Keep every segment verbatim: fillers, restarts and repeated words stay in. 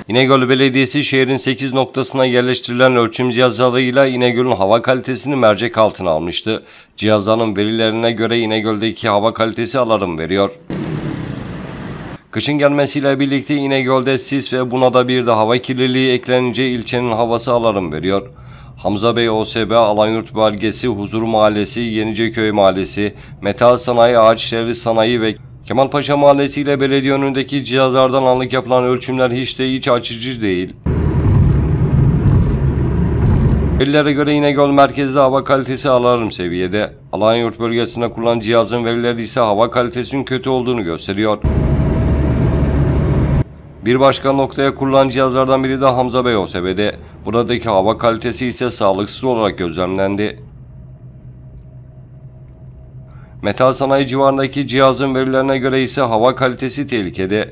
İnegöl Belediyesi şehrin sekiz noktasına yerleştirilen ölçüm cihazlarıyla İnegöl'ün hava kalitesini mercek altına almıştı. Cihazların verilerine göre İnegöl'deki hava kalitesi alarm veriyor. Kışın gelmesiyle birlikte İnegöl'de sis ve buna da bir de hava kirliliği eklenince ilçenin havası alarm veriyor. Hamza Bey O S B, Alanyurt Bölgesi, Huzur Mahallesi, Yeniceköy Mahallesi, Metal Sanayi, Ağaçdere Sanayi ve Kemalpaşa Mahallesi ile belediye önündeki cihazlardan anlık yapılan ölçümler hiç de iç açıcı değil. Verilere göre İnegöl merkezde hava kalitesi alarm seviyede. Alanyurt bölgesinde kullanılan cihazın verileri ise hava kalitesinin kötü olduğunu gösteriyor. Bir başka noktaya kurulan cihazlardan biri de Hamza Bey O S B'de. Buradaki hava kalitesi ise sağlıksız olarak gözlemlendi. Metal Sanayi civarındaki cihazın verilerine göre ise hava kalitesi tehlikede.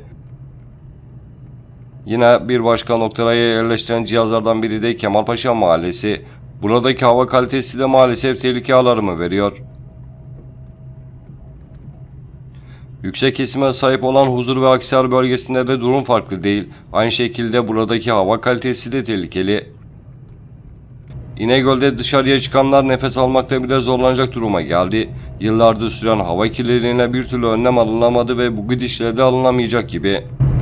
Yine bir başka noktaya yerleştiren cihazlardan biri de Kemalpaşa Mahallesi. Buradaki hava kalitesi de maalesef tehlike alarmı veriyor. Yüksek kesime sahip olan Huzur ve Akhisar bölgesinde de durum farklı değil. Aynı şekilde buradaki hava kalitesi de tehlikeli. İnegöl'de dışarıya çıkanlar nefes almakta bile zorlanacak duruma geldi. Yıllardır süren hava kirliliğine bir türlü önlem alınamadı ve bu gidişle de alınamayacak gibi.